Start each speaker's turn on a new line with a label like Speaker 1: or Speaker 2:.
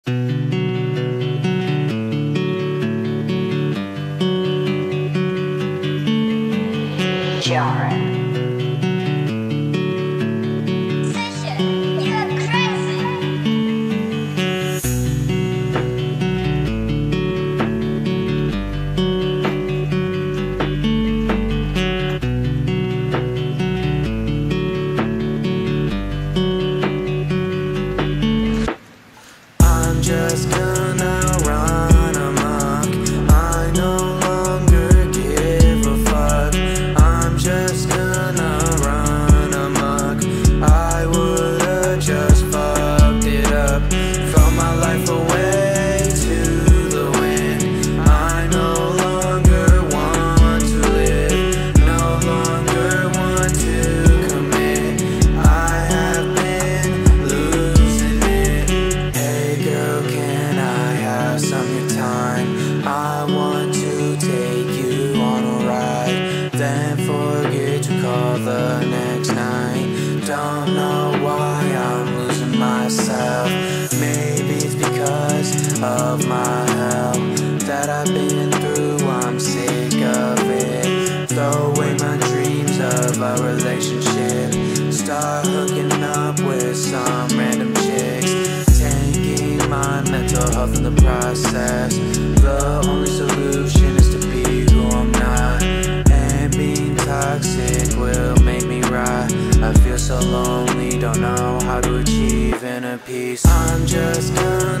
Speaker 1: Ciche&Jarn.
Speaker 2: I'm just gonna run amok. I no longer give a fuck. I'm just gonna run amok. I would've just fucked it up. Throw my life away to the wind. I no longer want to live, no longer want to commit. I have been losing it. Hey girl, can I have some of your time? I want to take you on a ride, then forget to call the next night. Don't know why I'm losing myself. Maybe it's because of my hell that I've been through. I'm sick of it. Throw away my dreams of a relationship. Start hooking up with some random chicks, taking my mental health in the process. The only solution is to be who I'm not, and being toxic will make me rot. I feel so lonely, don't know how to achieve inner peace. I'm just gonna